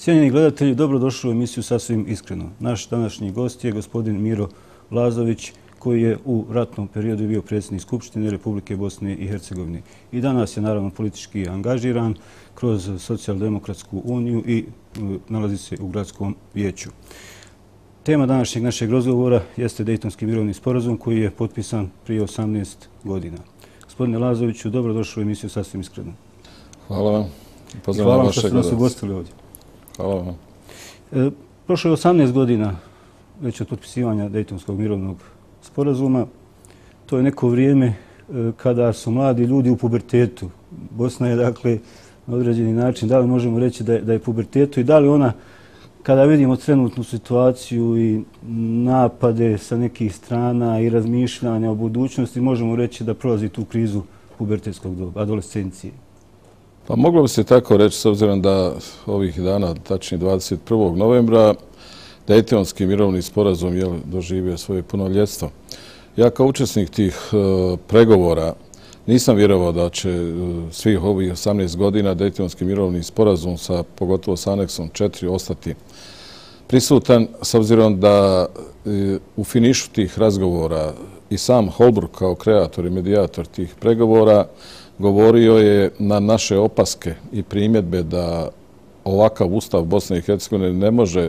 Cijenjeni gledatelji, dobrodošli u emisiju Sasvim iskreno. Naš današnji gost je gospodin Miro Lazović, koji je u ratnom periodu bio predsjednik Skupštine Republike Bosne i Hercegovine. I danas je naravno politički angažiran kroz Socijaldemokratsku uniju i nalazi se u gradskom vijeću. Tema današnjeg našeg razgovora jeste Dejtonski mirovni sporazum koji je potpisan prije 18 godina. Gospodine Lazoviću, dobrodošli u emisiju Sasvim iskreno. Hvala vam. Hvala vam što ste nas ugostili ovdje. Hvala vam. Prošlo je 18 godina već od potpisivanja Dejtonskog mirovnog sporazuma. To je neko vrijeme kada su mladi ljudi u pubertetu. Bosna je dakle na određeni način, da li možemo reći da je pubertetu i da li ona, kada vidimo trenutnu situaciju i napade sa nekih strana i razmišljanja o budućnosti, možemo reći da prolazi tu krizu pubertetskog doba, adolescencije. Pa moglo bi se tako reći, s obzirom da ovih dana, tačnije 21. novembra, Dejtonski mirovni sporazum je doživio svoje punoljetstvo. Ja kao učesnik tih pregovora nisam vjerovao da će svih ovih 18 godina Dejtonski mirovni sporazum pogotovo s aneksom 4 ostati prisutan, s obzirom da u finišu tih razgovora i sam Holbruk kao kreator i medijator tih pregovora govorio je na naše opaske i primjedbe da ovakav ustav Bosne i Hercegovine ne može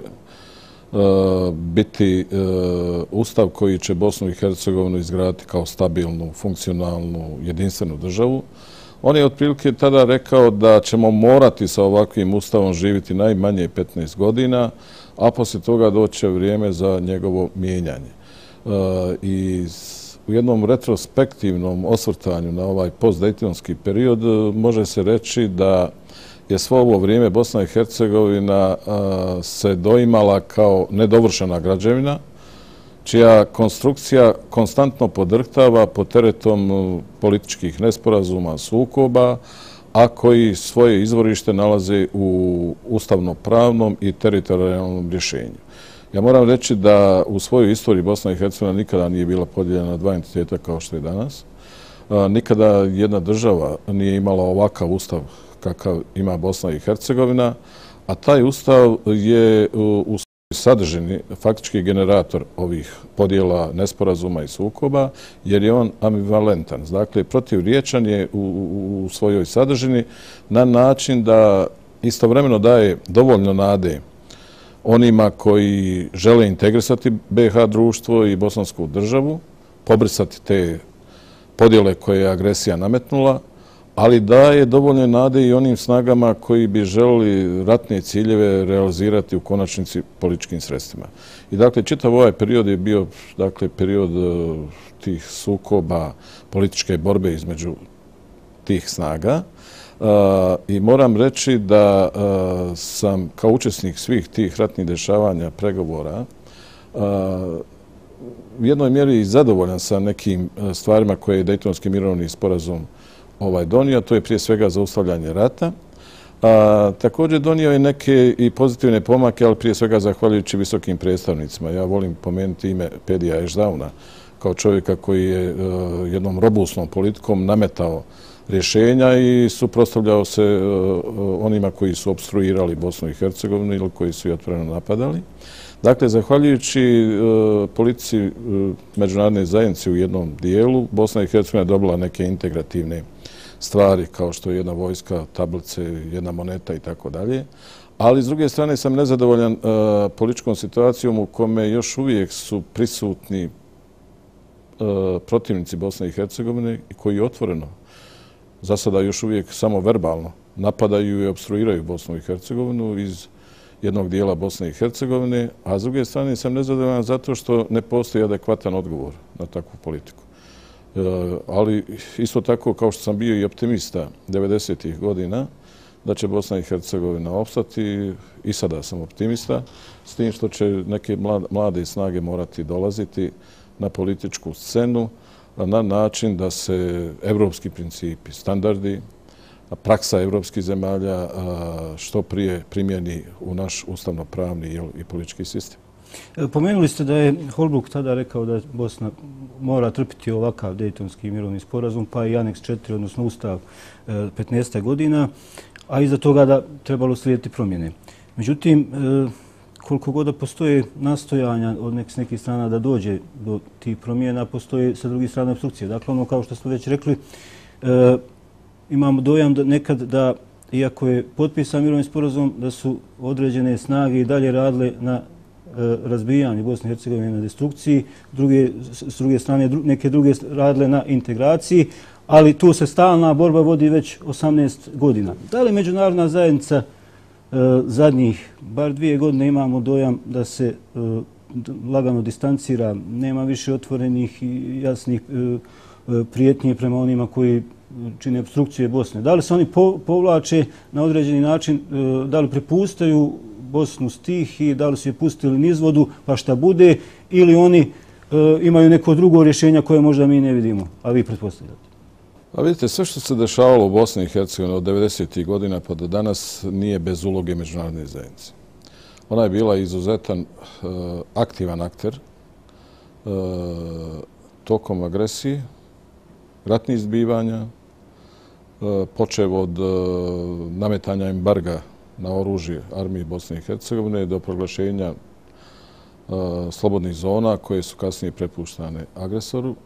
biti ustav koji će Bosnu i Hercegovinu izgraditi kao stabilnu, funkcionalnu, jedinstvenu državu. On je otprilike tada rekao da ćemo morati sa ovakvim ustavom živjeti najmanje 15 godina, a poslije toga doće vrijeme za njegovo mijenjanje. I u jednom retrospektivnom osvrtanju na ovaj postdejtonski period može se reći da je svo ovo vrijeme Bosna i Hercegovina se doimala kao nedovršena građevina, čija konstrukcija konstantno podrhtava pod teretom političkih nesporazuma, sukoba, a koji svoje izvorište nalaze u ustavno-pravnom i teritorijalnom rješenju. Ja moram reći da u svojoj istoriji Bosna i Hercegovina nikada nije bila podijeljena na dva entiteta kao što je danas. Nikada jedna država nije imala ovakav ustav kakav ima Bosna i Hercegovina, a taj ustav je u sadržini faktički generator ovih podjela, nesporazuma i sukoba, jer je on ambivalentan. Dakle, protivriječan je u svojoj sadržini na način da istovremeno daje dovoljno nade onima koji žele integrisati BiH društvo i bosansku državu, pobrisati te podjele koje je agresija nametnula, ali daje dovoljne nade i onim snagama koji bi želeli ratne ciljeve realizirati u konačnici političkim sredstvima. I dakle, čitav ovaj period je bio period tih sukoba, političke borbe između tih snaga. I moram reći da sam kao učesnik svih tih ratnih dešavanja, pregovora, u jednoj mjeri zadovoljan sa nekim stvarima koje je Dejtonski mirovni sporazum donio, to je prije svega zaustavljanje rata. Također donio je neke i pozitivne pomake, ali prije svega zahvaljujući visokim predstavnicima. Ja volim pomenuti ime Pedija Ešdauna kao čovjeka koji je jednom robustnom politikom nametao rješenja i suprotstavljao se onima koji su opstruirali Bosnu i Hercegovinu ili koji su je otvoreno napadali. Dakle, zahvaljujući politici međunarodne zajednice u jednom dijelu, Bosna i Hercegovina je dobila neke integrativne stvari kao što je jedna vojska, tablice, jedna moneta i tako dalje. Ali s druge strane sam nezadovoljan političkom situacijom u kome još uvijek su prisutni protivnici Bosne i Hercegovine i koji otvoreno, za sada još uvijek samo verbalno, napadaju i opstruiraju Bosnu i Hercegovinu iz jednog dijela Bosne i Hercegovine, a s druge strane sam nezadovoljan zato što ne postoji adekvatan odgovor na takvu politiku. Ali isto tako kao što sam bio i optimista 90. godina da će Bosna i Hercegovina opstati, i sada sam optimista, s tim što će neke mlade snage morati dolaziti na političku scenu na način da se evropski principi, standardi, praksa evropskih zemalja što prije primjeni u naš ustavno-pravni i politički sistem. Pomenuli ste da je Holbruk tada rekao da Bosna mora trpiti ovakav Dejtonski mirovni sporazum, pa i aneks 4, odnosno ustav 15 godina, a iza toga da trebalo slijediti promjene. Međutim, koliko god da postoje nastojanja od nekih strana da dođe do tih promjena, postoje sa drugih strana obstrukcije. Dakle, ono kao što smo već rekli, imamo dojam da nekad da, iako je potpisan mirovni sporazum, da su određene snage i dalje radile na razbijanju Bosne i Hercegovine, na destrukciji, s druge strane neke druge radile na integraciji, ali tu se stalna borba vodi već 18 godina. Da li međunarodna zajednica zadnjih bar 2 godine imamo dojam da se lagano distancira, nema više otvorenih i jasnih prijetnji prema onima koji čine obstrukcije Bosne? Da li se oni povlače na određeni način, da li prepustaju Bosnu stihiji, da li su je pustili nizvodu pa šta bude, ili oni imaju neko drugo rješenje koje možda mi ne vidimo, a vi pretpostavljate? A vidite, sve što se dešavalo u Bosni i Hercegovini od 90. godina pa do danas nije bez uloge međunarodne zajednice. Ona je bila izuzetan aktivan akter tokom agresije, ratnih zbivanja, počev od nametanja embarga na oružje armije Bosne i Hercegovine do proglašenja slobodnih zona koje su kasnije prepuštane agresoru.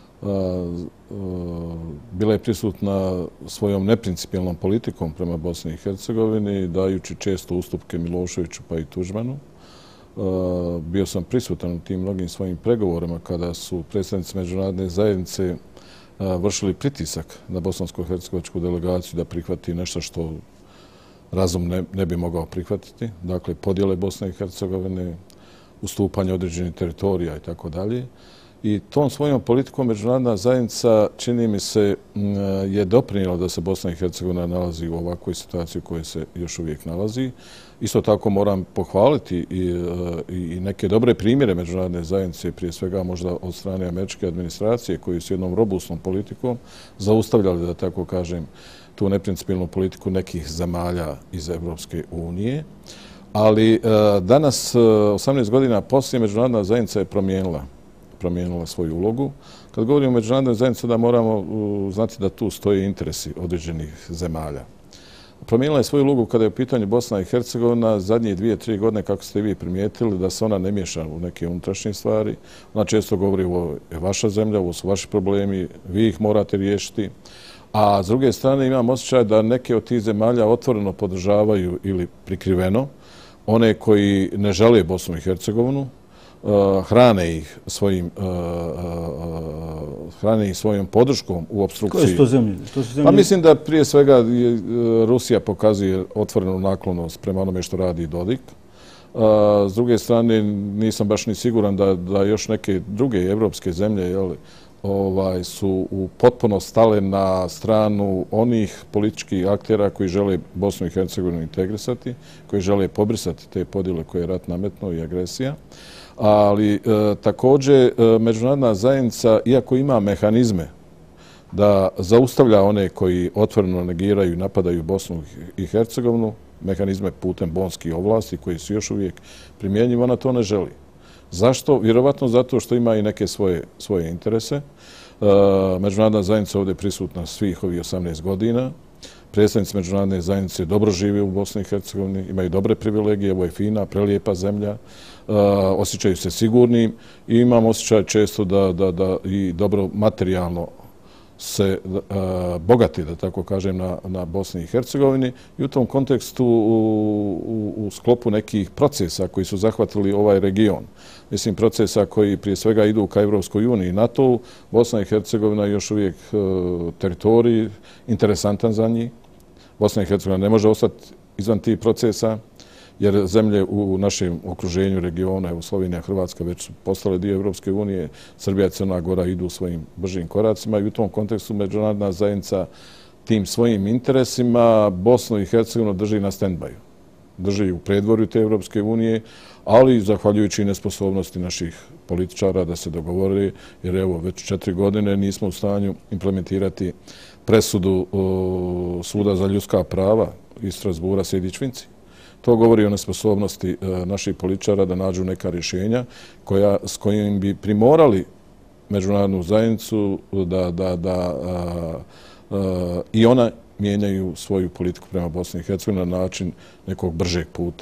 Bila je prisutna svojom neprincipijelnom politikom prema Bosni i Hercegovini, dajući često ustupke Miloševiću pa i Tuđmanu. Bio sam prisutan u tim mnogim svojim pregovorima kada su predstavnici međunarodne zajednice vršili pritisak na bosansko-hercegovačku delegaciju da prihvati nešto što razum ne bi mogao prihvatiti. Dakle, podjele Bosne i Hercegovine, ustupanje određenih teritorija i tako dalje. I tom svojom politikom međunarodna zajednica, čini mi se, je doprinijela da se Bosna i Hercegovina nalazi u ovakvoj situaciji u kojoj se još uvijek nalazi. Isto tako moram pohvaliti i neke dobre primjere međunarodne zajednice, prije svega možda od strane američke administracije, koji su jednom robustnom politikom zaustavljali, da tako kažem, tu neprincipijelnu politiku nekih zemalja iz Evropske unije. Ali danas, 18 godina poslije, međunarodna zajednica je promijenila svoju ulogu. Kad govorimo o međunarodnoj zajednici, da moramo znati da tu stoje interesi određenih zemalja. Promijenila je svoju ulogu kada je u pitanju Bosna i Hercegovina zadnje 2-3 godine, kako ste vi primijetili, da se ona ne miješa u neke unutrašnje stvari. Ona često govori ovo je vaša zemlja, ovo su vaši problemi, vi ih morate riješiti. A s druge strane imam osjećaj da neke od tih zemalja otvoreno podržavaju ili prikriveno one koji ne žele Bosnu i Hercegovinu, hrane ih svojom podrškom u opstrukciji. Koje su to zemlje? Pa mislim da prije svega Rusija pokazuje otvorenu naklonost prema onome što radi Dodik. S druge strane, nisam baš ni siguran da još neke druge evropske zemlje su potpuno stale na stranu onih političkih aktera koji žele Bosnu i Hercegovinu integrisati, koji žele pobrisati te podjele koje je rat nametnuo i agresija. Ali također međunarodna zajednica, iako ima mehanizme da zaustavlja one koji otvoreno negiraju i napadaju Bosnu i Hercegovinu, mehanizme putem bonskih ovlasti koji su još uvijek primjenjivi, ona to ne želi. Zašto? Vjerovatno zato što ima i neke svoje interese. Međunarodna zajednica ovdje je prisutna svih ovih 18 godina. Predstavnici međunarodne zajednice dobro žive u Bosni i Hercegovini, imaju dobre privilegije, ovo je fina, prelijepa zemlja, osjećaju se sigurnim i imam osjećaj često da i dobro materijalno se bogati, da tako kažem, na Bosni i Hercegovini i u tom kontekstu u sklopu nekih procesa koji su zahvatili ovaj region. Mislim, procesa koji prije svega idu ka Evropskoj uniji i NATO-u, Bosna i Hercegovina je još uvijek teritorij interesantan za njih. Bosna i Hercegovina ne može ostati izvan tih procesa, jer zemlje u našem okruženju regiona, evo Slovenija, Hrvatska, već su postale dio Evropske unije, Srbija i Crna Gora idu svojim bržim koracima i u tom kontekstu međunarodna zajednica tim svojim interesima Bosnu i Hercegovinu drži na stand-byu. Drži u predvorju te Evropske unije, ali zahvaljujući nesposobnosti naših političara da se dogovore, jer evo već 4 godine nismo u stanju implementirati presudu Suda za ljudska prava iz Strasbura Sejdić-Finci. To govori o nesposobnosti naših političara da nađu neka rješenja s kojim bi primorali međunarodnu zajednicu da i ona mijenjaju svoju politiku prema Bosni i Hercegovini na način nekog bržeg puta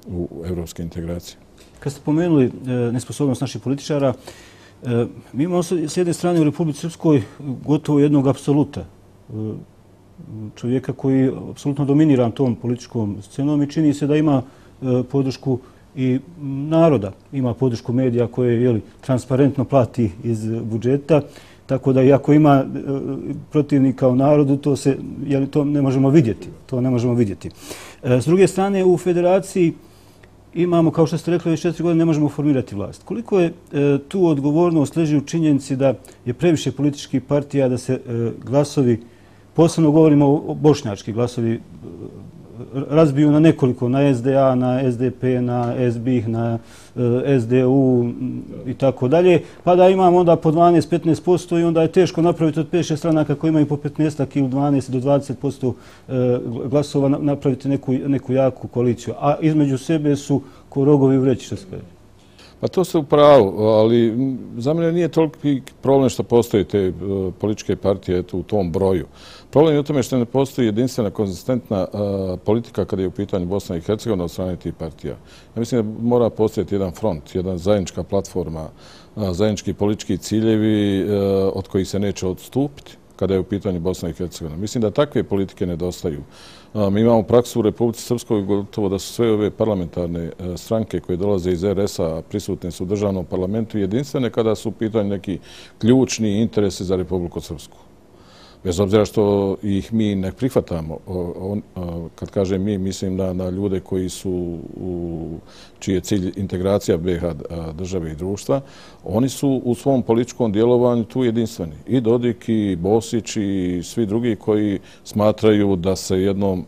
u evropske integracije. Kad ste pomenuli nesposobnost naših političara, mi imamo s jedne strane u Republici Srpskoj gotovo jednog apsoluta. Čovjeka koji apsolutno dominira tom političkom scenom i čini se da ima podršku i naroda. Ima podršku medija koje transparentno plati iz budžeta. Tako da i ako ima protivnika u narodu, to ne možemo vidjeti. To ne možemo vidjeti. S druge strane, u federaciji imamo, kao što ste rekli, već 4 godine ne možemo formirati vlast. Koliko je tu odgovornost leži u činjenici da je previše političkih partija, da se glasovi, posebno govorimo o bošnjački glasovi, razbiju na nekoliko, na SDA, na SDP, na SBIH, na SDU i tako dalje, pa da imamo onda po 12-15% i onda je teško napraviti od 5-6 stranaka koji imaju po 15 ili 12 do 20% glasova napraviti neku jaku koaliciju. A između sebe su ko rogovi u vreći, što se kaže. Pa to ste u pravu, ali za mene nije toliki problem što postoje te političke partije u tom broju. Problem je u tome što ne postoji jedinstvena, konzistentna politika kada je u pitanju Bosna i Hercegovina od strane tih partija. Ja mislim da mora postojati jedan front, jedna zajednička platforma, zajednički politički ciljevi od kojih se neće odstupiti kada je u pitanju Bosna i Hercegovina. Mislim da takve politike nedostaju. Mi imamo praksu u Republici Srpskoj gotovo da su sve ove parlamentarne stranke koje dolaze iz RS-a, prisutne su u državnom parlamentu, jedinstvene kada su u pitanju neki ključni interesi za Republiku Srpsku. Bez obzira što ih mi ne prihvatamo, kad kažem mi, mislim na ljude koji su, čiji je cilj integracija BiH države i društva, oni su u svom političkom djelovanju tu jedinstveni. I Dodik, i Bosić, i svi drugi koji smatraju da se jednom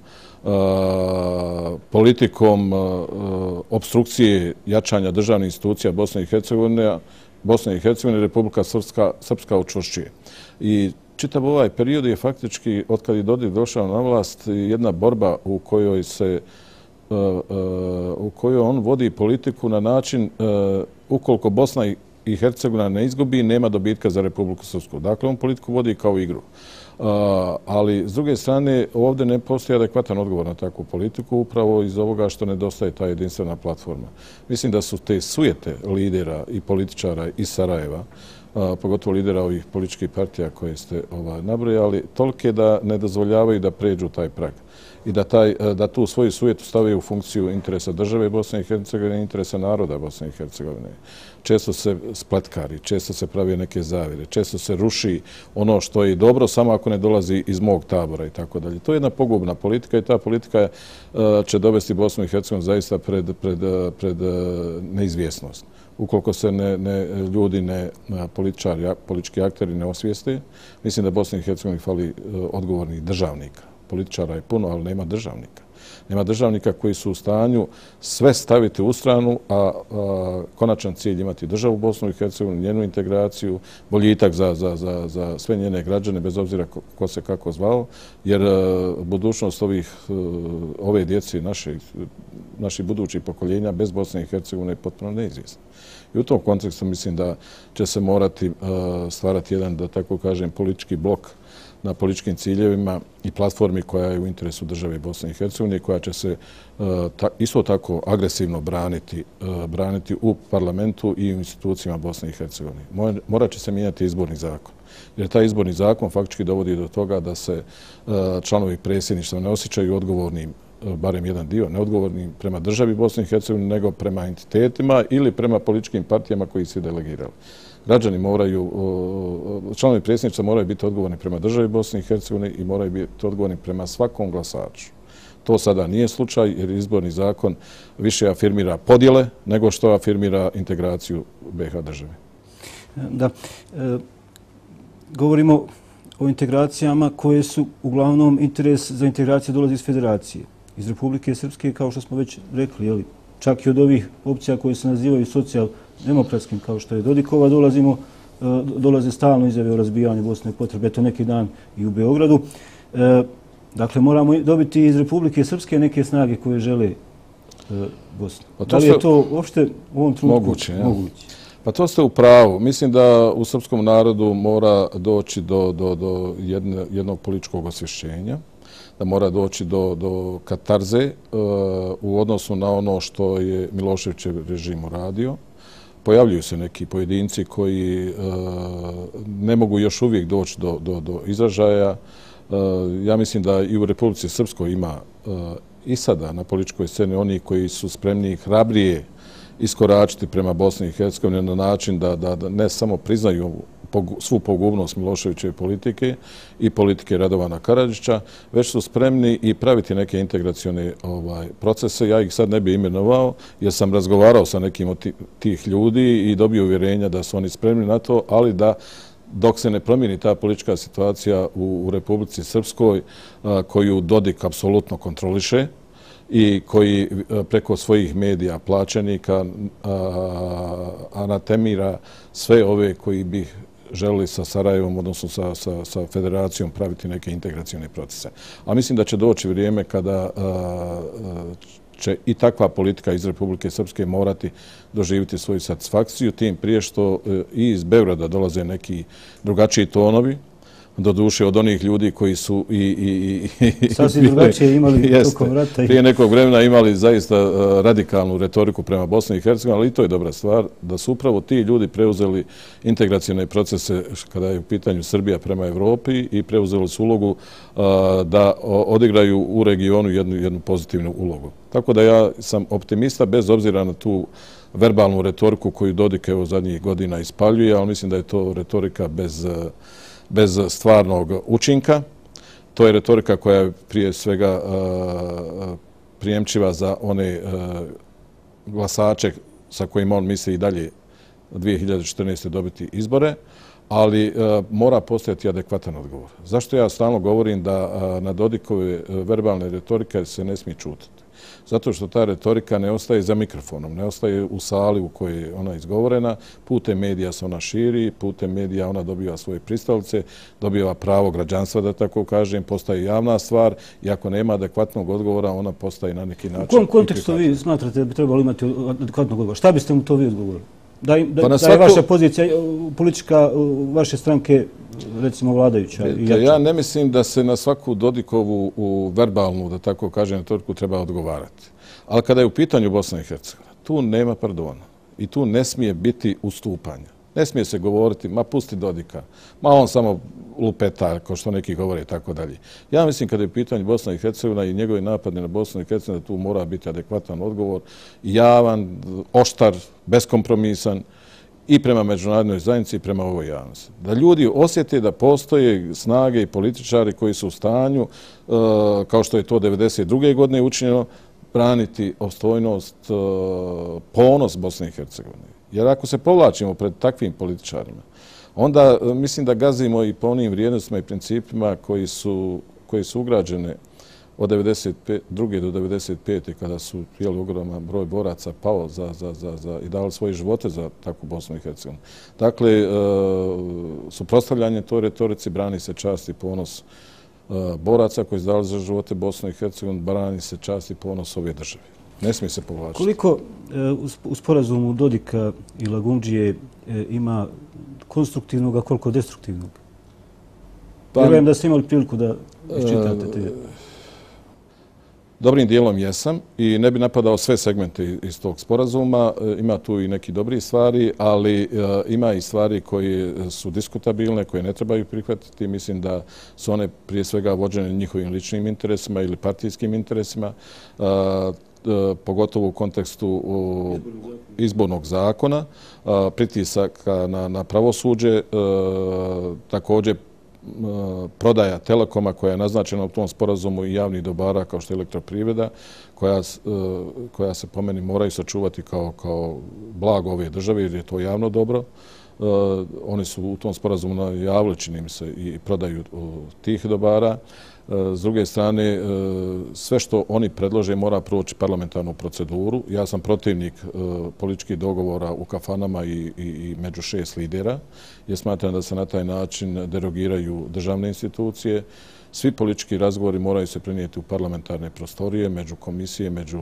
politikom opstrukcije jačanja državnih institucija Bosne i Hercegovine Republika Srpska učvršćuje. I čitav ovaj period je faktički, otkad je Dodik došao na vlast, jedna borba u kojoj on vodi politiku na način ukoliko Bosna i Hercegovina ne izgubi, nema dobitka za Republiku Srpsku. Dakle, on politiku vodi kao igru. Ali, s druge strane, ovdje ne postoji adekvatan odgovor na takvu politiku, upravo iz ovoga što nedostaje ta jedinstvena platforma. Mislim da su te sujete lidera i političara iz Sarajeva, pogotovo lidera ovih političkih partija koje ste nabrojali, tolike da ne dozvoljavaju da pređu taj prag i da tu svoju sujetu stavaju u funkciju interesa države Bosne i Hercegovine i interesa naroda Bosne i Hercegovine. Često se spletkari, često se pravi neke zavire, često se ruši ono što je dobro, samo ako ne dolazi iz mog tabora i tako dalje. To je jedna pogubna politika i ta politika će dovesti Bosnu i Hercegovinu zaista pred neizvjesnost. Ukoliko se ljudi, politički akteri ne osvijeste, mislim da Bosni i Hercegovini fali odgovornih državnika. Političara je puno, ali nema državnika. Nema državnika koji su u stanju sve staviti u stranu, a konačan cilj imati državu Bosnu i Hercegovinu, njenu integraciju, boljitak za sve njene građane, bez obzira ko se kako zvao, jer budućnost ove djece, naših budućih pokoljenja bez Bosne i Hercegovine je potpuno neizvjesna. I u tom kontekstu mislim da će se morati stvarati jedan, da tako kažem, politički blok na političkim ciljevima i platformi koja je u interesu države Bosne i Hercegovine, koja će se isto tako agresivno braniti u parlamentu i u institucijama Bosne i Hercegovine. Morat će se mijenjati izborni zakon, jer taj izborni zakon faktički dovodi do toga da se članovi predsjedništva ne osjećaju odgovornim, barem jedan dio, neodgovornim prema državi Bosne i Hercegovine, nego prema entitetima ili prema političkim partijama koji su delegirali. Građani moraju, članovi predsjedništva moraju biti odgovorni prema državi Bosne i Hercegovine i moraju biti odgovorni prema svakom glasaču. To sada nije slučaj jer izborni zakon više afirmira podjele nego što afirmira integraciju BiH države. Da. Govorimo o integracijama koje su uglavnom interes za integraciju dolazi iz federacije, iz Republike Srpske, kao što smo već rekli, čak i od ovih opcija koje se nazivaju socijaldemokratskim, kao što je Dodikova, dolaze stalno izjave o razbijanju Bosne potrebe, eto neki dan i u Beogradu. Dakle, moramo dobiti iz Republike Srpske neke snage koje žele Bosnu. Da li je to uopšte u ovom trenutku moguće? Pa to ste u pravu. Mislim da u srpskom narodu mora doći do jednog političkog osvješćenja, da mora doći do katarze u odnosu na ono što je Miloševićev režim uradio. Pojavljuju se neki pojedinci koji ne mogu još uvijek doći do izražaja. Ja mislim da i u Republici Srpskoj ima i sada na političkoj sceni oni koji su spremni hrabrije iskoračiti prema Bosni i Hercegovini na način da ne samo priznaju svu pogubnost Miloševićeve politike i politike Radovana Karadžića, već su spremni i praviti neke integracione procese. Ja ih sad ne bi imenovao jer sam razgovarao sa nekim od tih ljudi i dobio uvjerenja da su oni spremni na to, ali da dok se ne promijeni ta politička situacija u Republici Srpskoj, koju Dodik apsolutno kontroliše i koji preko svojih medija plaćenika anatemira sve ove koji bi želeli sa Sarajevom, odnosno sa federacijom, praviti neke integracione procese. A mislim da će doći vrijeme kada će i takva politika iz Republike Srpske morati doživjeti svoju satisfakciju, tim prije što i iz Beograda dolaze neki drugačiji tonovi, doduše od onih ljudi koji su sasvim drugačije imali tokom rata. Prije nekog vremena imali zaista radikalnu retoriku prema Bosni i Hercegovini, ali i to je dobra stvar, da su upravo ti ljudi preuzeli integracione procese kada je u pitanju Srbija prema Evropi i preuzeli su ulogu da odigraju u regionu jednu pozitivnu ulogu. Tako da ja sam optimista bez obzira na tu verbalnu retoriku koju Dodik evo zadnjih godina ispaljuje, ali mislim da je to retorika bez stvarnog učinka. To je retorika koja je prije svega prijemčiva za one glasače sa kojima on misli i dalje 2014. dobiti izbore, ali mora postojati adekvatan odgovor. Zašto ja stalno govorim da na Dodikove verbalne retorike se ne smije čutati? Zato što ta retorika ne ostaje za mikrofonom, ne ostaje u sali u kojoj je ona izgovorena, putem medija se ona širi, putem medija ona dobiva svoje pristalice, dobiva pravo građanstva, da tako kažem, postaje javna stvar i ako nema adekvatnog odgovora, ona postaje na neki način... U kom kontekstu vi smatrate da bi trebalo imati adekvatnog odgovora? Šta biste mu to vi odgovorili? Da je vaša pozicija politička, vaše stranke, recimo vladajuća? Ja ne mislim da se na svaku Dodikovu verbalnu, da tako kažem, retoriku treba odgovarati. Ali kada je u pitanju Bosna i Hercegovina, tu nema pardona i tu ne smije biti ustupanja. Ne smije se govoriti, ma pusti Dodika, ma on samo lupeta, kao što neki govore i tako dalje. Ja mislim kada je u pitanju Bosna i Hercegovina i njegovi napadi na Bosnu i Hercegovinu, da tu mora biti adekvatan odgovor, javan, oštar, beskompromisan i prema međunarodnoj zajednici i prema ovoj javnosti. Da ljudi osjete da postoje snage i političari koji su u stanju, kao što je to 1992. godine učinjeno, braniti opstojnost, ponos Bosne i Hercegovine. Jer ako se povlačimo pred takvim političarima, onda mislim da gazimo i po onim vrijednostima i principima koji su ugrađene od 1992. do 1995. kada su ogroman broj boraca pao i dali svoje živote za takvu Bosnu i Hercegovinu. Dakle, suprotstavljanje toj retorici, brani se čast i ponos boraca koji su dali za živote Bosnu i Hercegovinu, brani se čast i ponos ove države. Ne smije se povlačiti. Koliko u sporazumu Dodika i Lagundžije ima konstruktivnog, a koliko destruktivnog? Vjerujem da ste imali priliku da iščitate te. Dobrim dijelom jesam i ne bi napadao sve segmente iz tog sporazuma. Ima tu i neki dobri stvari, ali ima i stvari koje su diskutabilne, koje ne trebaju prihvatiti. Mislim da su one prije svega vođene njihovim ličnim interesima ili partijskim interesima, pogotovo u kontekstu izbornog zakona, pritisaka na pravosuđe, također prodaja Telekoma koja je naznačena u tom sporazumu i javnih dobara kao što je elektroprivreda, koja se po meni moraju sačuvati kao blago ove države jer je to javno dobro. Oni su u tom sporazumu najavili, čini mi se, i prodaju tih dobara. S druge strane, sve što oni predlože mora proći parlamentarnu proceduru. Ja sam protivnik političkih dogovora u kafanama i među 6 lidera, jer smatram da se na taj način derogiraju državne institucije. Svi politički razgovori moraju se prenijeti u parlamentarne prostorije, među komisije, među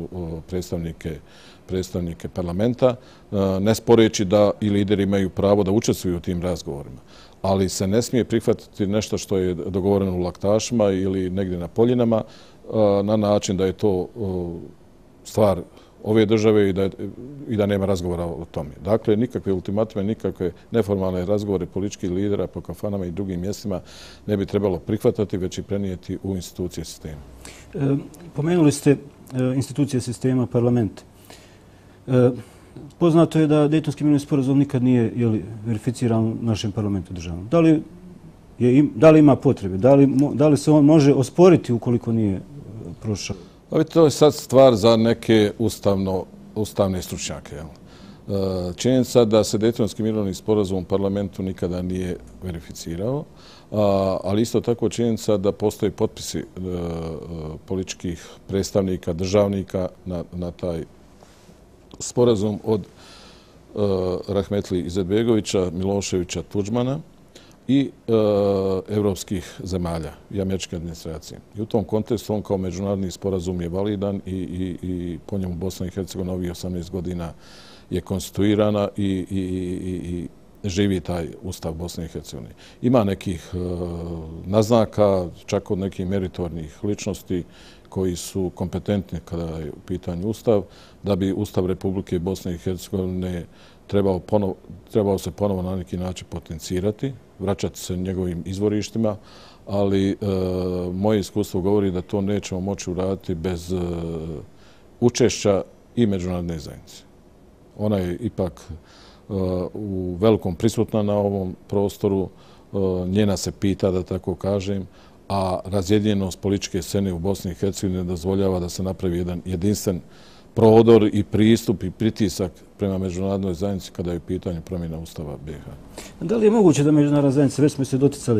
predstavnike parlamenta, ne sporeći da i lideri imaju pravo da učestvuju u tim razgovorima. ali se ne smije prihvatiti nešto što je dogovoreno u laktašima ili negdje na Poljinama na način da je to stvar ove države i da nema razgovora o tome. Dakle, nikakve ultimatume, nikakve neformalne razgovore političkih lidera po kafanama i drugim mjestima ne bi trebalo prihvatati, već i prenijeti u institucije sistema. Pomenuli ste institucije sistema, parlament. Poznato je da Dejtonski mirovni sporazum nikad nije verificiran u našem parlamentu državnom. Da li ima potrebe? Da li se on može osporiti ukoliko nije prošao? To je sad stvar za neke ustavne stručnjake. Činjenica da se Dejtonski mirovni sporazum u parlamentu nikada nije verificirao, ali isto tako činjenica da postoje potpisi političkih predstavnika, državnika na taj sporazum od Rahmetli Izetbegovića, Miloševića, Tudžmana i evropskih zemalja i američke administracije. I u tom kontekstu on kao međunarodni sporazum je validan i po njemu Bosna i Hercegovina ovih 18 godina je konstituirana i živi taj ustav Bosne i Hercegovine. Ima nekih naznaka, čak od nekih meritornih ličnosti koji su kompetentni kada je u pitanju ustav, da bi Ustav Republike Bosne i Hercegovine trebao se ponovo na neki način potencirati, vraćati se njegovim izvorištima, ali moje iskustvo govori da to nećemo moći uraditi bez učešća i međunarodne zajednice. Ona je ipak u velikom prisutna na ovom prostoru, njena se pita, da tako kažem, a razjedinjenost političke scene u Bosni i Hercegovini ne dozvoljava da se napravi jedan jedinstven prodor i pristup i pritisak prema međunarodnoj zajednici kada je u pitanju promjena Ustava BiH. Da li je moguće da međunarodna zajednica, već smo se doticali,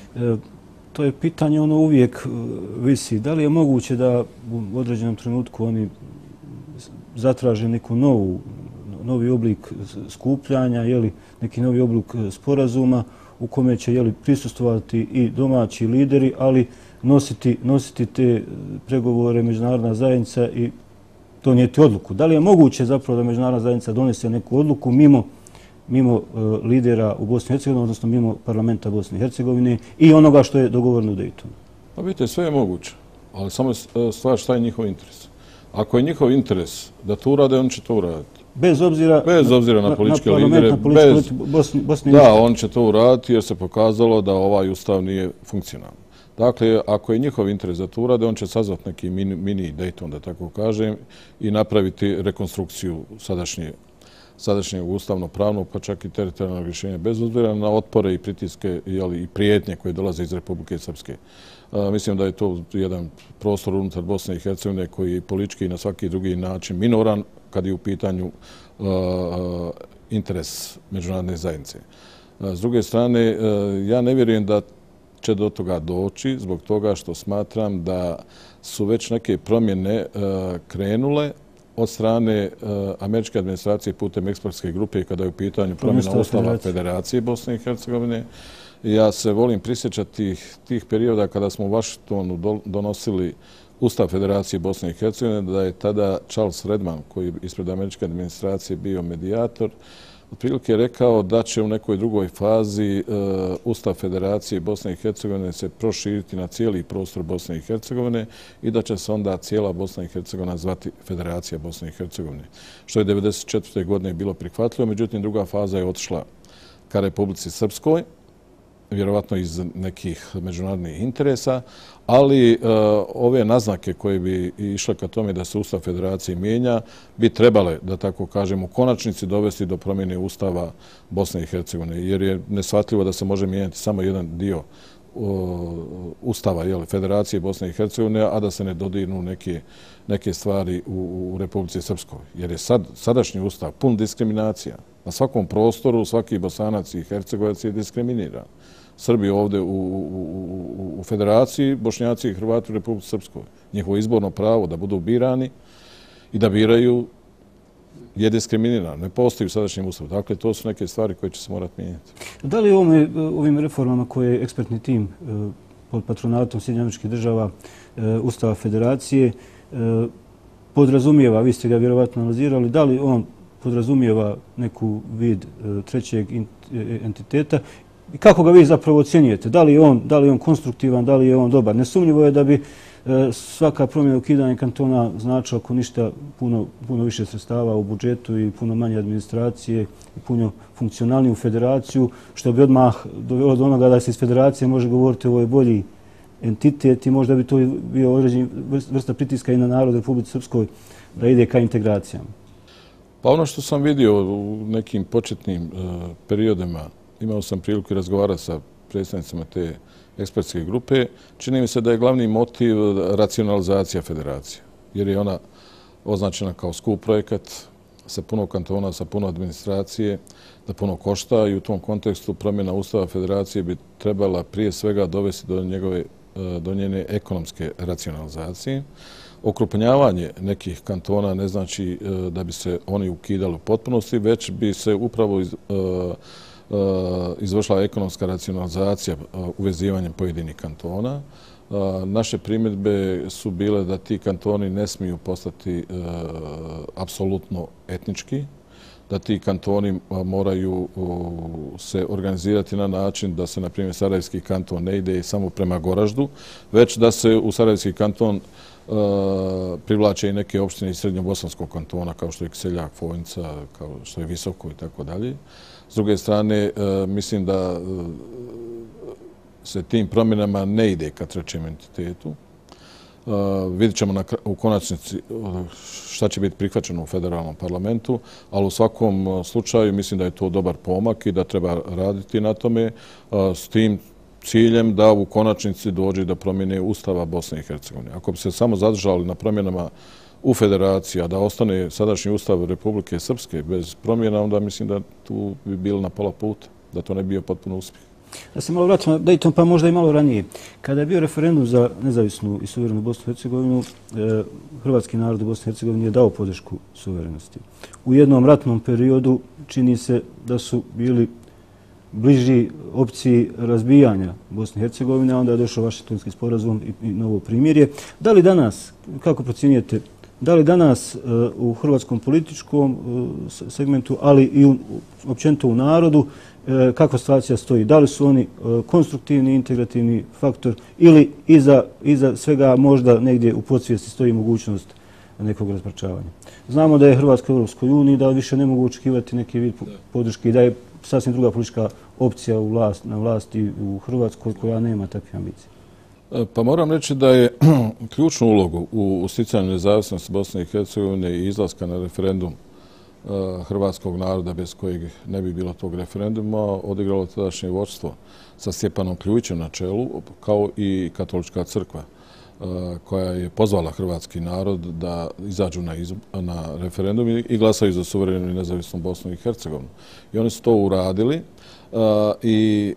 to je pitanje ono uvijek visi, da li je moguće da u određenom trenutku oni zatraže neku novi oblik skupljanja, neki novi oblik sporazuma u kome će prisustvovati i domaći lideri, ali nositi te pregovore međunarodna zajednica i donijeti odluku. Da li je moguće zapravo da međunarodna zajednica donese neku odluku mimo lidera u Bosni i Hercegovini, odnosno mimo parlamenta Bosne i Hercegovine i onoga što je dogovoreno u Dejtonu? Pa vidite, sve je moguće, ali samo je stvar šta je njihov interes. Ako je njihov interes da to urade, oni će to uraditi. Bez obzira na političke lidere. Bosne i Da, on će to uraditi jer se pokazalo da ovaj ustav nije funkcionalan. Dakle, ako je njihov interes da to urade, on će sazvati neki mini Dejton, da tako kažem, i napraviti rekonstrukciju sadašnjeg ustavno-pravnog, pa čak i teritorijalnog rješenja, bez obzira na otpore i pritiske i prijetnje koje dolaze iz Republike Srpske. Mislim da je to jedan prostor unutar Bosne i Hercegovine koji je politički i na svaki drugi način minoran kad je u pitanju interes međunarodne zajednice. S druge strane, ja ne vjerujem da će do toga doći zbog toga što smatram da su već neke promjene krenule od strane američke administracije putem ekspertske grupe kada je u pitanju promjena Ustava Federacije Bosne i Hercegovine. Ja se volim prisjećati tih perioda kada smo u Vašingtonu donosili Ustav Federacije Bosne i Hercegovine, da je tada Charles Redman, koji je ispred američke administracije bio medijator, otprilike rekao da će u nekoj drugoj fazi Ustav Federacije Bosne i Hercegovine se proširiti na cijeli prostor Bosne i Hercegovine i da će se onda cijela Bosna i Hercegovina zvati Federacija Bosne i Hercegovine. Što je 1994. godine bilo prihvatljivo, međutim druga faza je otišla ka Republici Srpskoj, vjerovatno iz nekih međunarodnih interesa, ali ove naznake koje bi išle ka tome da se Ustav Federacije mijenja bi trebale, da tako kažem, u konačnici dovesti do promjene Ustava Bosne i Hercegovine, jer je neshvatljivo da se može mijenjati samo jedan dio Ustava Federacije Bosne i Hercegovine, a da se ne dodirnu neke stvari u Republici Srpskoj. Jer je sadašnji Ustav pun diskriminacija. Na svakom prostoru svaki Bosanac i Hercegovac je diskriminiran. Srbi ovdje u Federaciji, Bošnjaci i Hrvati u Republici Srpskoj. Njihovo izborno pravo da budu birani i da biraju je diskriminirano. Ne postoji u sadašnjem ustavu. Dakle, to su neke stvari koje će se morati mijenjati. Da li ovim reformama koje je ekspertni tim pod patronatom Sjedinjenih Američkih Država Ustava Federacije podrazumijeva, vi ste ga vjerovatno analizirali, da li on podrazumijeva neku vid trećeg entiteta I kako ga vi zapravo ocjenjujete? Da li je on konstruktivan, da li je on dobar? Nesumnjivo je da bi svaka promjena ukidanja kantona značila ako ništa puno više sredstava u budžetu i puno manje administracije i puno funkcionalniju federaciju, što bi odmah dovelo do onoga da se iz federacije može govoriti o ovoj bolji entitet i možda bi to bio određen vrsta pritiska i na narod Republike Srpskoj da ide ka integracijama. Pa ono što sam vidio u nekim početnim periodima, imao sam priliku razgovarati sa predstavnicima te ekspertske grupe, čini mi se da je glavni motiv racionalizacija federacije, jer je ona označena kao skup projekat sa puno kantona, sa puno administracije, da puno košta i u tom kontekstu promjena Ustava federacije bi trebala prije svega dovesti do njene ekonomske racionalizacije. Okrupnjavanje nekih kantona ne znači da bi se oni ukidali u potpunosti, već bi se upravo izvršila ekonomska racionalizacija uvezivanjem pojedinih kantona. Naše primjedbe su bile da ti kantoni ne smiju postati apsolutno etnički, da ti kantoni moraju se organizirati na način da se, na primjer, Sarajevski kanton ne ide samo prema Goraždu, već da se u Sarajevski kanton privlače i neke opštine iz Srednjobosanskog kantona, kao što je Kiseljak, Fojnica, kao što je Visoko i tako dalje. S druge strane, mislim da se tim promjenama ne ide ka trećem entitetu. Vidjet ćemo u konačnici šta će biti prihvaćeno u federalnom parlamentu, ali u svakom slučaju mislim da je to dobar pomak i da treba raditi na tome s tim ciljem da u konačnici dođe do promjene Ustava Bosne i Hercegovine. Ako bi se samo zadržali na promjenama u federaciji, a da ostane sadašnji Ustav Republike Srpske bez promjena, onda mislim da tu bi bili na pola puta, da to ne bi bio potpuno uspjeh. Da se malo vratimo na Dayton, pa možda i malo ranije. Kada je bio referendum za nezavisnu i suverenu Bosnu i Hercegovinu, hrvatski narod u Bosni i Hercegovini je dao podršku suverenosti. U jednom ratnom periodu čini se da su bili bliži opciji razbijanja Bosne i Hercegovine, a onda je došao Vašingtonski sporazum i novo primirje. Da li danas, kako procjenjujete, da li danas u hrvatskom političkom segmentu, ali i općenito u narodu, kakva situacija stoji? Da li su oni konstruktivni, integrativni faktor ili iza svega možda negdje u podsvijesti stoji mogućnost nekog razparčavanja? Znamo da je Hrvatska u Europskoj uniji, da više ne mogu očekivati neki vid podrške i da je sasvim druga politička opcija na vlasti u Hrvatskoj koja nema takve ambicije. Pa moram reći da je ključnu ulogu u sticanju nezavisnosti Bosne i Hercegovine i izlaska na referendum hrvatskog naroda, bez kojeg ne bi bilo tog referenduma, odigralo tadašnje vodstvo sa Stjepanom Kljujićem na čelu, kao i Katolička crkva, koja je pozvala hrvatski narod da izađu na referendum i glasaju za suverenu i nezavisnu Bosnu i Hercegovinu. I oni su to uradili i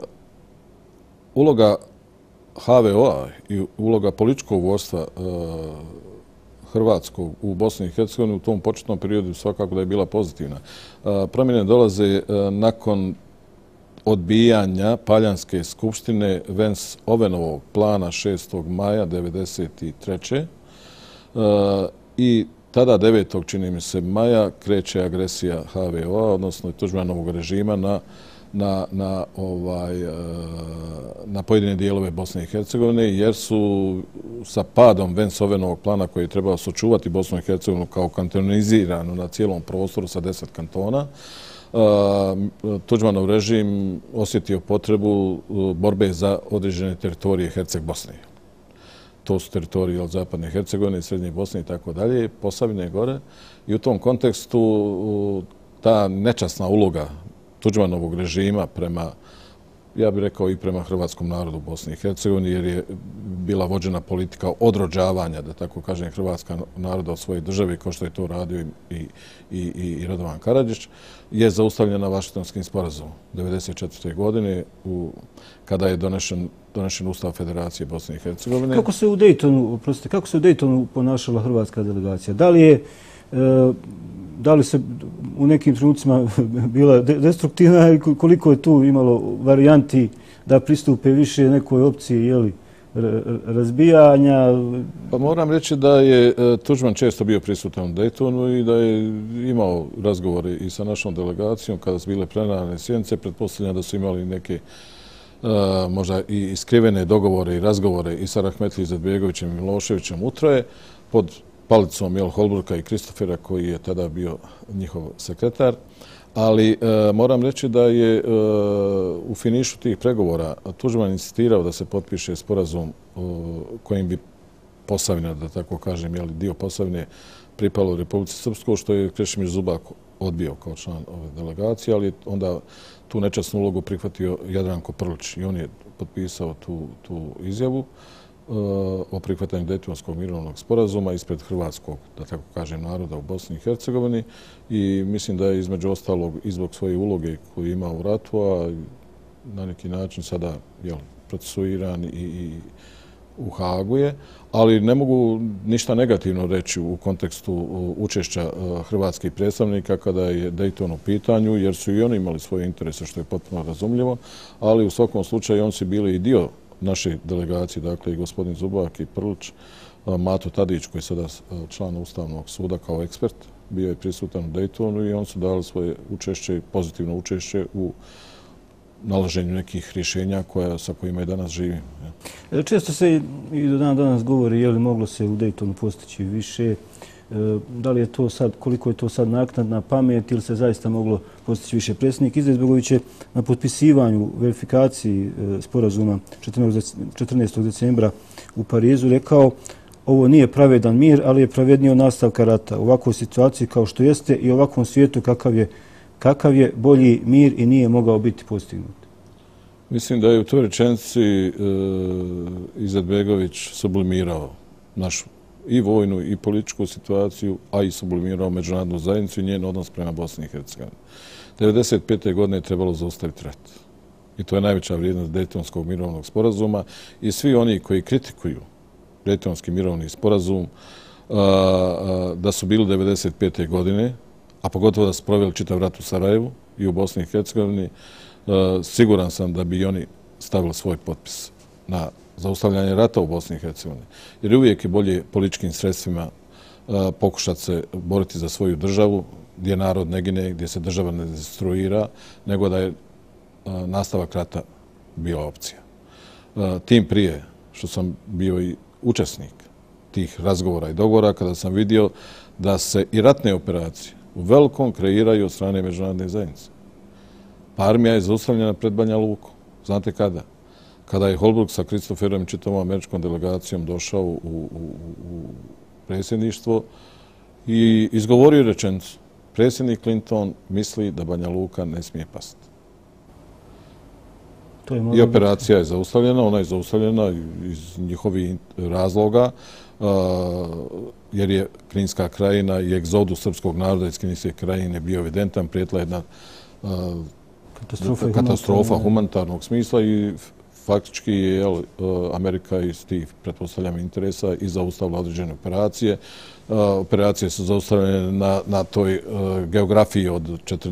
uloga HVO-a i uloga političkog vodstva hrvatskog u Bosni i Hercegovini u tom početnom periodu svakako da je bila pozitivna. Promjene dolaze nakon odbijanja Paljanske skupštine Vens-Ovenovog plana 6. maja 1993. I tada 9. čini mi se maja kreće agresija HVO-a, odnosno Tuđmanovog režima na pojedine dijelove Bosne i Hercegovine, jer su sa padom Vens-Ovenovog plana koji je trebao sačuvati Bosnu i Hercegovinu kao kantoniziranu na cijelom prostoru sa 10 kantona, Tuđmanov režim osjetio potrebu borbe za određene teritorije Herceg-Bosne. To su teritorije od zapadne Hercegovine, srednje Bosne i tako dalje, Posavine gore. I u tom kontekstu ta nečasna uloga Tuđmanovog režima prema, ja bih rekao, i prema hrvatskom narodu u Bosni i Hercegovini, jer je bila vođena politika odrođavanja, da tako kažem, hrvatska naroda od svoje države, kao što je to radio i Radovan Karadžić, je zaustavljena Vašingtonskim sporazumom 1994. godine, kada je donešen Ustav Federacije Bosne i Hercegovine. Kako se u Daytonu ponašala hrvatska delegacija? Da li se u nekim trenucima bila destruktivna i koliko je tu imalo varijanti da pristupe više nekoj opciji razbijanja. Pa moram reći da je Tuđman često bio prisutan u Daytonu i da je imao razgovore i sa našom delegacijom kada su bile plenarne sjednice. Pretpostavljam da su imali neke možda i skrivene dogovore i razgovore i sa Rahmetli Izetbegovićem i Miloševićem utroje pod palicom Holbrooka i Kristofera koji je tada bio njihov sekretar. Ali moram reći da je u finišu tih pregovora Tuđman insistirao da se potpiše sporazum kojim bi Posavina, da tako kažem, dio Posavine pripalo Republici Srpskoj, što je Krešimir Zubak odbio kao član ove delegacije, ali onda tu nečasnu ulogu prihvatio Jadranko Prlić i on je potpisao tu izjavu o prihvatanju Daytonskog mirovnog sporazuma ispred hrvatskog, da tako kažem, naroda u Bosni i Hercegovini i mislim da je između ostalog i zbog svoje uloge koju ima u ratu, a na neki način sada procesuiran i u Hagu je, ali ne mogu ništa negativno reći u kontekstu učešća hrvatskih predstavnika kada je Dayton u pitanju, jer su i oni imali svoje interese, što je potpuno razumljivo, ali u svakom slučaju oni su bili i dio naše delegacije, dakle i gospodin Zubak i Prlić, Mato Tadić, koji je sada član Ustavnog suda kao ekspert, bio je prisutan u Daytonu i oni su dali svoje učešće, pozitivno učešće u nalaženju nekih rješenja sa kojima i danas živimo. Često se i do danas govori je li moglo se u Daytonu postići više. Da li je to sad, koliko je to sad naknadna pamet ili se zaista moglo postići više? Predsjednik Izetbegović je na potpisivanju verifikaciji sporazuma 14. decembra u Parizu rekao: ovo nije pravedan mir, ali je pravedniji od nastavka rata. U ovakvoj situaciji kao što jeste i ovakvom svijetu kakav je bolji mir i nije mogao biti postignut. Mislim da je u toj rečenici Izetbegović sublimirao našu i vojnu i političku situaciju, a i sublimirao međunarodnu zajednicu i njen odnos prema Bosni i Hercegovini. 1995. godine je trebalo zaustaviti rat. I to je najveća vrijednost Daytonskog mirovnog sporazuma i svi oni koji kritikuju Daytonski mirovni sporazum da su bili 1995. godine, a pogotovo da su proveli čitav rat u Sarajevu i u Bosni i Hercegovini, siguran sam da bi i oni stavili svoj potpis na zaustavljanje rata u Bosni i Hercegovini. Jer uvijek je bolje političkim sredstvima pokušati se boriti za svoju državu, gdje narod ne gine, gdje se država ne destruira, nego da je nastavak rata bila opcija. Tim prije što sam bio i učesnik tih razgovora i dogovora, kada sam vidio da se i ratne operacije u velikom kreiraju od strane međunarodne zajednice. Pa armija je zaustavljena pred Banja Lukom. Znate kada? Kada je Holbrooke sa Kristoferom i čitavom američkom delegacijom došao u predsjedništvo i izgovorio rečenicu: predsjednik Clinton misli da Banja Luka ne smije pasti. I operacija je zaustavljena, ona je zaustavljena iz njihovih razloga, jer je Kninska krajina i egzodus srpskog naroda iz Kninske krajine bio evidentan, prijetila jedna katastrofa humanitarnog smisla i faktički je Amerika iz tih, pretpostavljam, interesa i zaustavila određene operacije. Operacije su zaustavljene na toj geografiji od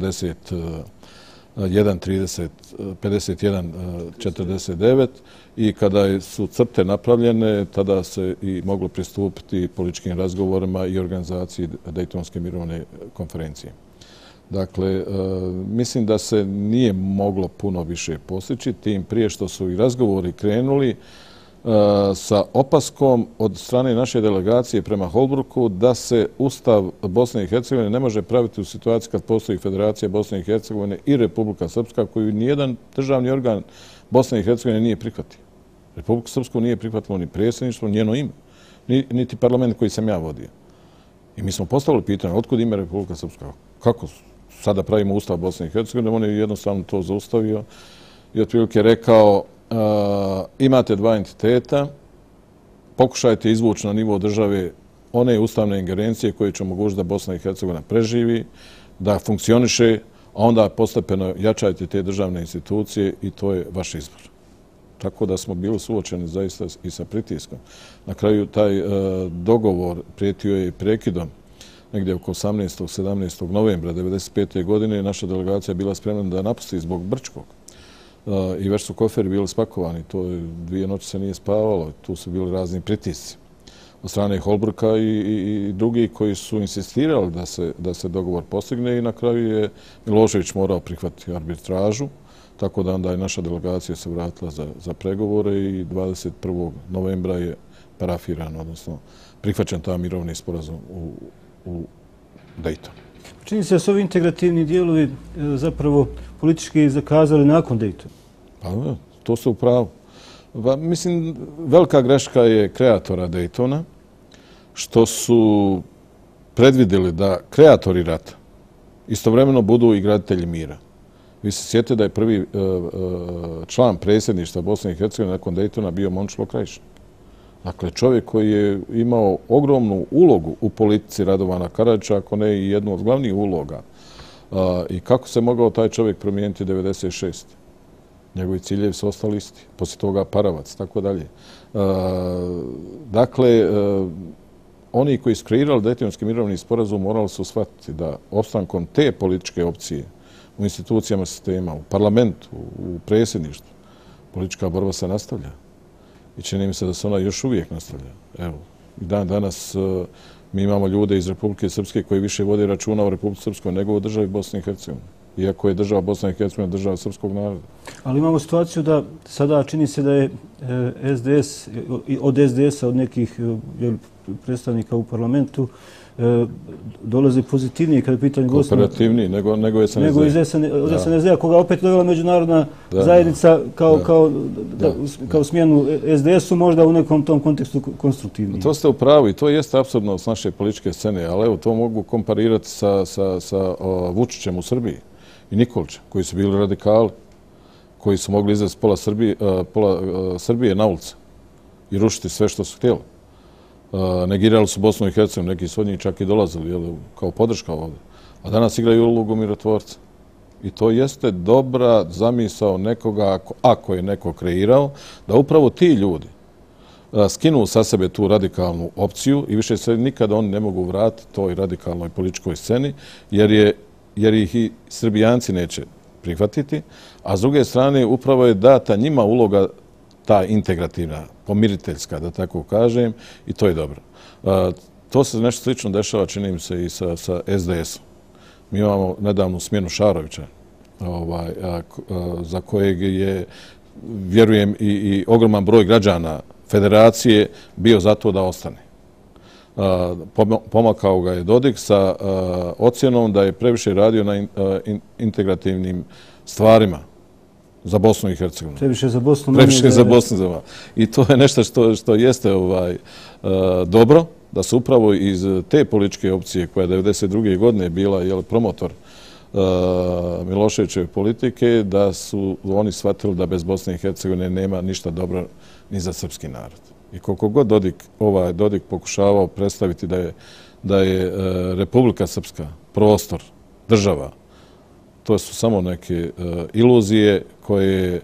51-49 i kada su crte napravljene, tada se i moglo pristupiti političkim razgovorima i organizaciji Daytonske mirovne konferencije. Dakle, mislim da se nije moglo puno više postići, tim prije što su i razgovori krenuli sa opaskom od strane naše delegacije prema Holbrooku da se Ustav Bosne i Hercegovine ne može praviti u situaciji kad postoji Federacija Bosne i Hercegovine i Republika Srpska, koju nijedan državni organ Bosne i Hercegovine nije prihvatio. Republiku Srpsku nije prihvatilo ni predsjedništvo, njeno ime, niti parlament koji sam ja vodio. I mi smo postavili pitanje: otkud ime Republika Srpska? Kako sada pravimo Ustav Bosne i Hercegovine? On je jednostavno to zaustavio i otprilike rekao: imate dva entiteta, pokušajte izvući na nivo države one ustavne ingerencije koje će omogućiti da Bosna i Hercegovina preživi, da funkcioniše, a onda postepeno jačajte te državne institucije i to je vaš izbor. Tako da smo bili suočeni zaista i sa pritiskom. Na kraju taj dogovor prijetio je prekidom negdje oko 18. 17. novembra 1995. godine. Naša delegacija je bila spremna da napusti zbog Brčkog. i već su koferi bili spakovani. To je 2 noći se nije spavalo. Tu su bili razni pritisci od strane Holbrooka i drugi koji su insistirali da se dogovor postigne i na kraju je Milošević morao prihvatiti arbitražu, tako da onda je naša delegacija se vratila za pregovore i 21. novembra je parafiran, odnosno prihvaćen taj mirovni sporazum u Daytonu. Čini se da su ovi integrativni dijelovi zapravo politički zakazali nakon Daytona. Pa to ste u pravu. Mislim, velika greška je kreatora Daytona što su predvidjeli da kreatori rata istovremeno budu i graditelji mira. Vi se sjetite da je prvi član predsjedništva Bosne i Hercegovine nakon Daytona bio Momčilo Krajišnik. Dakle, čovjek koji je imao ogromnu ulogu u politici Radovana Karadžića, ako ne i jednu od glavnih uloga. I kako se mogao taj čovjek promijeniti 96. Njegovi ciljevi su ostali isti. Poslije toga Paravac, tako dalje. Dakle, oni koji su kreirali Daytonski mirovni sporazum morali su shvatiti da opstankom te političke opcije u institucijama sistema, u parlamentu, u predsjedništvu, politička borba se nastavlja. I čini mi se da se ona još uvijek nastavlja. Evo, i dan danas mi imamo ljude iz Republike Srpske koji više vode računa o Republike Srpskoj nego o državi Bosne i Hercegovine. Iako je država Bosna i Hercegovina država srpskog naroda. Ali imamo situaciju da sada čini se da je SDS, od SDS-a, od nekih predstavnika u parlamentu, dolaze pozitivnije kada je pitanje Bosne. Kooperativniji nego je SNSD. Nego iz SNSD-a, koga opet dovela međunarodna zajednica kao smjenu SDS-u, možda u nekom tom kontekstu konstruktivniji. To ste u pravu i to jeste apsurdno s naše političke scene, ali evo, to mogu komparirati sa Vučićem u Srbiji i Nikolićem, koji su bili radikali, koji su mogli izvesti pola Srbije na ulice i rušiti sve što su htjeli. Negirali su Bosnu i Hercegovinu, neki su od njih čak i dolazili kao podrška ovdje. A danas igraju ulogu mirotvorca. I to jeste dobra zamisao nekoga, ako je neko kreirao, da upravo ti ljudi skinu sa sebe tu radikalnu opciju i više se nikada oni ne mogu vratiti toj radikalnoj političkoj sceni, jer ih i Srbijanci neće prihvatiti, a s druge strane upravo je data njima uloga ta integrativna, pomiriteljska, da tako kažem, i to je dobro. To se nešto slično dešava, čini mi se, i sa SDS-om. Mi imamo nedavnu smjenu Šarovića, za kojeg je, vjerujem, i ogroman broj građana federacije bio za to da ostane. Pomakao ga je Dodik sa ocjenom da je previše radio na integrativnim stvarima za Bosnu i Hercegovinu. Previše za Bosnu. Previše za Bosnu. I to je nešto što jeste dobro, da su upravo iz te političke opcije koja je 1992. godine bila promotor Miloševićeve politike, da su oni shvatili da bez Bosne i Hercegovine nema ništa dobro ni za srpski narod. I koliko god Dodik pokušavao predstaviti da je Republika Srpska prostor, država, to su samo neke iluzije koje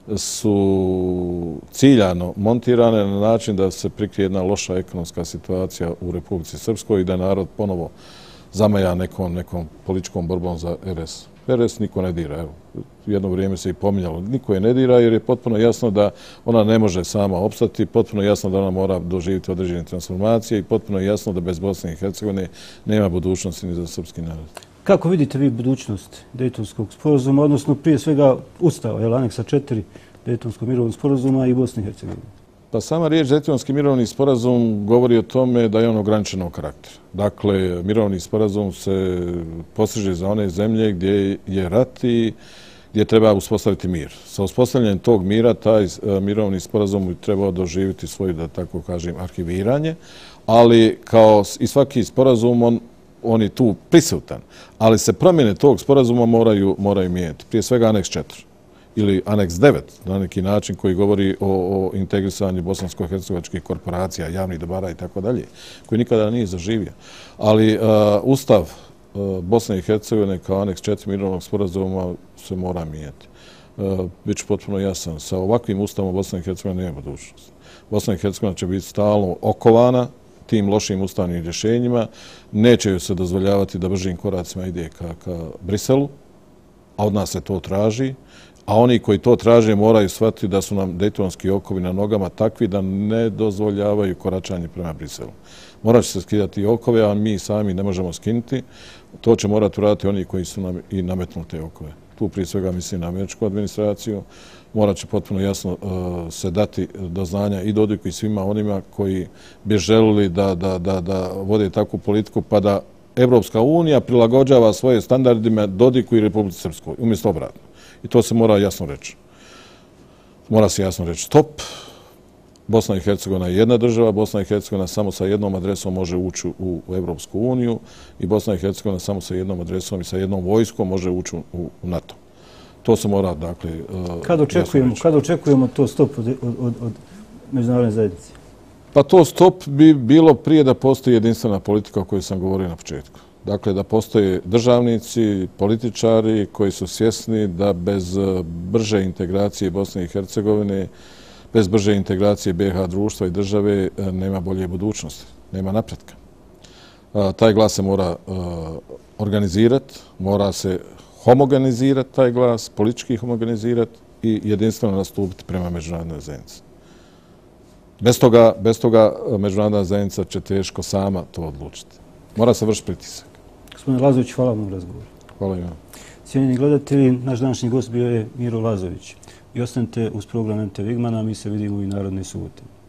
su ciljano montirane na način da se prikrije jedna loša ekonomska situacija u Republici Srpskoj i da narod ponovo zamaja nekom političkom borbom za RS. RS niko ne dira, evo. Jedno vrijeme se i pominjalo. Niko je ne dira jer je potpuno jasno da ona ne može sama opstati, potpuno jasno da ona mora doživjeti određene transformacije i potpuno jasno da bez Bosne i Hercegovine nema budućnosti ni za srpski narod. Kako vidite vi budućnost Daytonskog sporazuma, odnosno prije svega Ustava, aneksa 4 Daytonskog mirovnog sporazuma i Bosne i Hercegovine? Pa sama riječ Daytonski mirovni sporazum govori o tome da je on ograničenog karaktera. Dakle, mirovni sporazum se postiže za one zemlje gdje je rat i gdje treba uspostaviti mir. Sa uspostavljanjem tog mira, taj mirovni sporazum bi trebao doživjeti svoje, da tako kažem, arhiviranje, ali kao i svaki sporazum, on je tu prisutan, ali se promjene tog sporazuma moraju mijenjati. Prije svega aneks 4 ili aneks 9, na neki način koji govori o integrisanju bosansko-hercegovačkih korporacija, javnih dobara i tako dalje, koji nikada nije zaživio. Ali Ustav Bosne i Hercegovine kao aneks 4 mirovnog sporazuma se mora mijenjati. Biću potpuno jasan, sa ovakvim Ustavom Bosna i Hercegovina nema budućnost. Bosna i Hercegovina će biti stalno okovana tim lošim ustavnim rješenjima, neće joj se dozvoljavati da bržim koracima ide ka Briselu, a od nas se to traži, a oni koji to traže moraju shvatiti da su nam dejtonski okovi na nogama takvi da ne dozvoljavaju koračanje prema Briselu. Morat će se skidati okove, a mi sami ne možemo skinuti. To će morati uraditi oni koji su nam i nametnuli te okove. Tu prije svega mislim na američku administraciju. Morat će potpuno jasno se dati do znanja i Dodiku i svima onima koji bi želili da vode takvu politiku, pa da Evropska unija prilagođava svoje standardima Dodiku i Republici Srpskoj, umjesto obratno. I to se mora jasno reći. Mora se jasno reći stop. Bosna i Hercegovina je jedna država, Bosna i Hercegovina samo sa jednom adresom može ući u Evropsku uniju i Bosna i Hercegovina samo sa jednom adresom i sa jednom vojskom može ući u NATO. To se mora, dakle, Kad očekujemo to stop od međunarodne zajednice? Pa to stop bi bilo prije da postoji jedinstvena politika o kojoj sam govorio na početku. Dakle, da postoje državnici, političari koji su svjesni da bez brže integracije Bosne i Hercegovine, bez brže integracije BiH društva i države nema bolje budućnosti, nema napretka. Taj glas se mora organizirati, mora se homogenizirati taj glas, politički homogenizirati i jedinstveno nastupiti prema međunarodnoj zajednici. Bez toga međunarodna zajednica će teško sama to odlučiti. Mora se vršiti pritisak. Gospodin Lazović, hvala vam na razgovoru. Hvala i vam. Cijenjeni gledatelji, naš današnji gost bio je Miro Lazović. I ostanite uz program MTV Igmana, mi se vidimo i naredne subote.